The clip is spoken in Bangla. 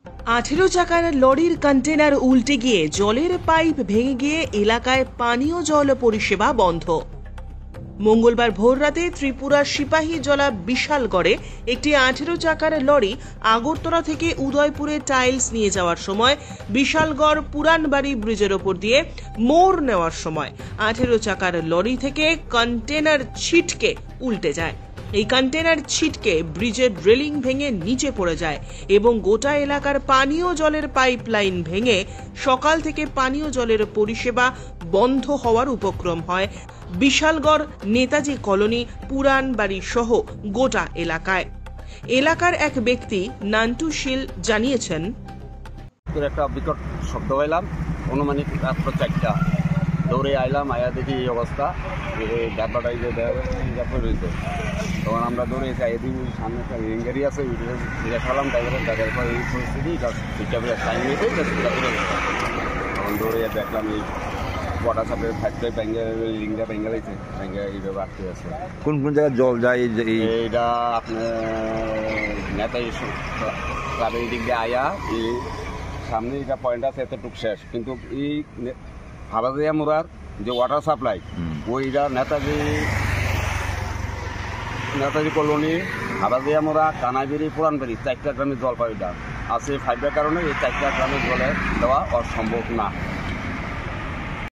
18 চাকার লরির কন্টেনার উল্টে গিয়ে জলের পাইপ ভেঙে গিয়ে এলাকায় পানীয় জল পরিষেবা বন্ধ। মঙ্গলবার ভোররাতে ত্রিপুরার সিপাহীজলা বিশালগড়ে একটি 18 চাকার লরি আগরতলা থেকে উদয়পুরে টাইলস নিয়ে যাওয়ার সময় বিশালগড় পুরানবাড়ি ব্রিজের ওপর দিয়ে মোড় নেওয়ার সময় 18 চাকার লরি থেকে কন্টেনার ছিটকে উল্টে যায়। এই কন্টেনার ছিটকে ব্রিজের রেলিং ভেঙে নিচে পড়ে যায় এবং গোটা এলাকার পানীয় জলের পাইপলাইন ভেঙে সকাল থেকে পানীয় জলের পরিষেবা বন্ধ হওয়ার উপক্রম হয় বিশালগড়, নেতাজি কলোনি, পুরানবাড়ি সহ গোটা এলাকায়। এলাকার এক ব্যক্তি নান্টু শীল জানিয়েছেন, একটা বিকট শব্দ পাইলাম, অনুমানিক রাত্র 4টা, দৌড়ে আইলাম, আয়া দেখি এই অবস্থা, ডাব্বাটাই যে রয়েছে। তখন আমরা দৌড়ে যাই, এদিকে সামনে একটা রেঙ্গারি আছে, জিজ্ঞাসা করলাম ড্রাইভারের পর এই পরিস্থিতি টাইম নিয়েছে, তখন দৌড়ে দেখলাম এই ওয়াটার সাপ্লাই ফ্যাক্টরি লিঙ্গা ভেঙে গেছে, ভেঙে এইভাবে আটকে আছে। কোন কোন জায়গায় জল যায়? এইটা আপনার নেতাজি ক্লাবের দিক দিয়ে আয়া এই সামনে এটা পয়েন্ট আছে, এতটুক শেষ, কিন্তু এই হারাদিয়া মোড়ার যে ওয়াটার সাপ্লাই ওইটা নেতাজি কলোনি, হারাদিয়া মোড়া, কানাইবেরি, পুরানবাড়ি 4টা গ্রামের জল পাইটা আছে। 5টার কারণে এই 4টা গ্রামের জলে দেওয়া অসম্ভব না।